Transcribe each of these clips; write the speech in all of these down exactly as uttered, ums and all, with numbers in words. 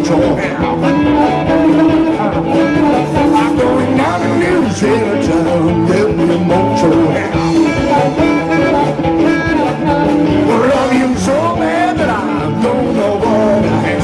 mojo. I'm going down to New Zealand town, get me a mojo. Love you so bad that I don't know what I am.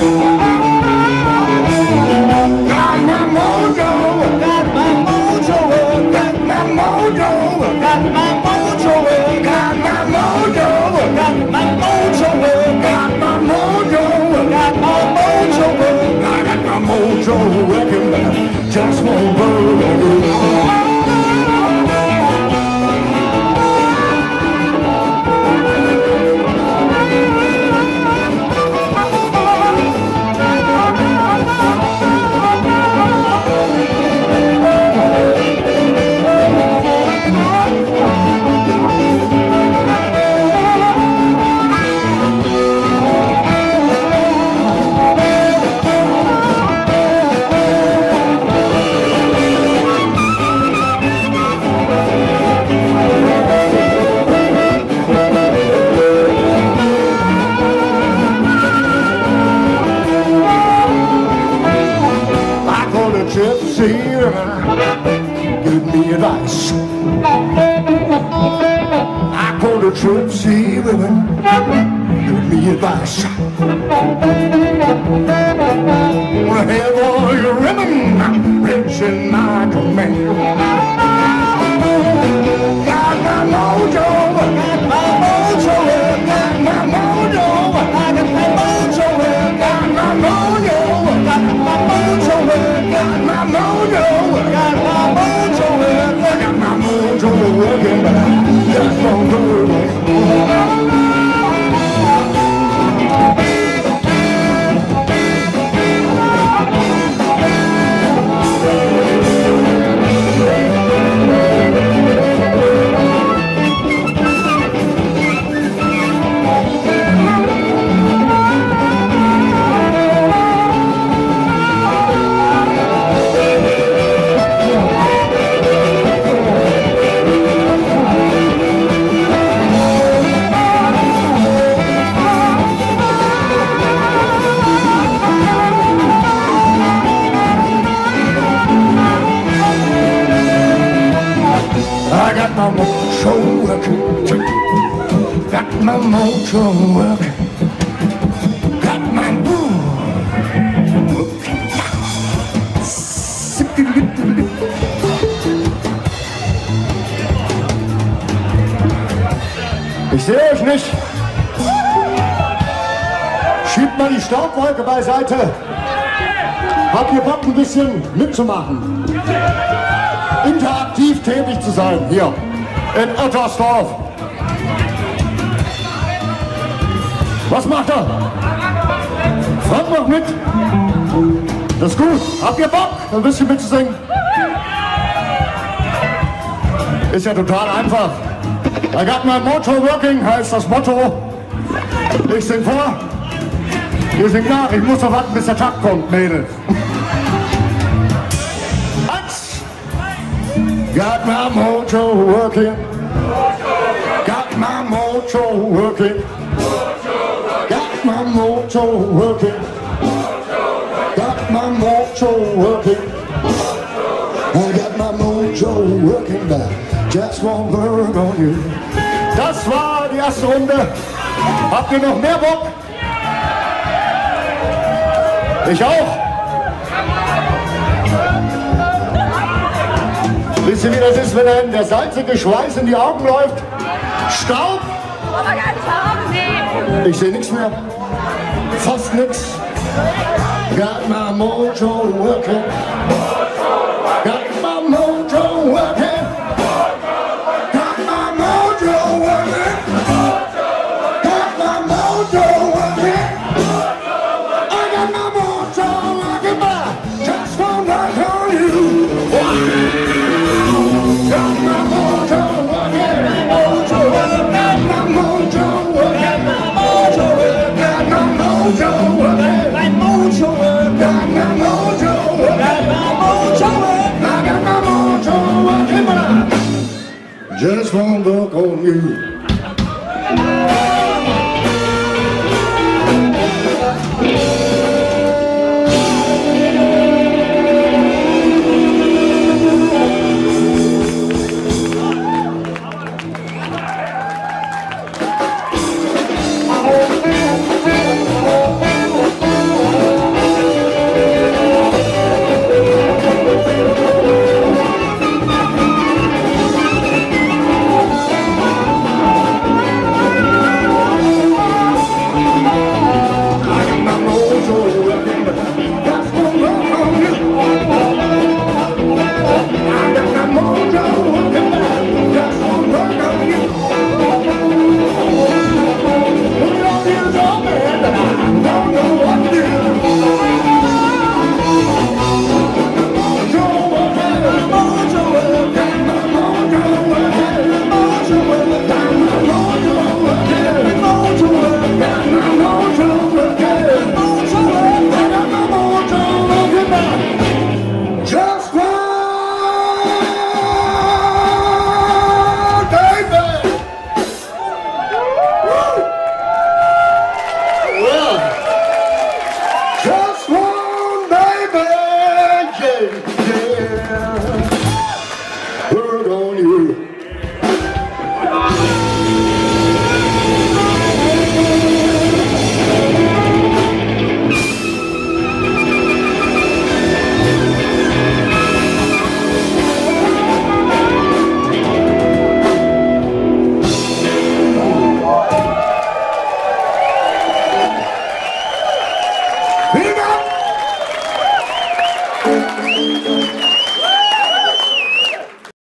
Got my mojo, got my mojo, got my mojo, got my mojo, got my mojo, got my mojo, got my mojo, got my mojo, I got my mojo working, just won't burn. Give me advice. I call the gypsy women. Give me advice. Wanna have all your women rich in my command. Got my mojo, got my mojo, got my mojo, I got my mojo, got my mojo, got my mojo, got my mojo, got my mojo, got my mojo working, but I just won't do it. Got my mojo working, got my mojo working, got my mojo working. Ich sehe euch nicht. Schiebt mal die Staubwolke beiseite. Habt ihr Bock, ein bisschen mitzumachen? Interaktiv tätig zu sein, hier in Ottersdorf. Was macht er? Fragt noch mit. Das ist gut. Habt ihr Bock, ein bisschen mitzusingen? Ist ja total einfach. I got my mojo working heißt das Motto. Ich sing vor, ihr singt nach. Ich muss noch warten, bis der Takt kommt, Mädels. Got my mojo working, got my mojo working, got my mojo working, got my mojo working, I got my mojo working, but just won't work on you. Das war die erste Runde. Habt ihr noch mehr Bock? Ich auch. Wisst ihr, wie das ist, wenn einem der salzige Schweiß in die Augen läuft? Staub? Aber ganz Farben sehen. Ich sehe nichts mehr. Fast nichts. Got my mojo working. Got my mojo working. Got my mojo working. Got my mojo working. I got my mojo working, but just won't work on you. Got my mojo working, mojo working, got my mojo working, got my mojo working, got my mojo working, my mojo working, got my mojo working, got my mojo working, I got my mojo working, but I just won't work on you.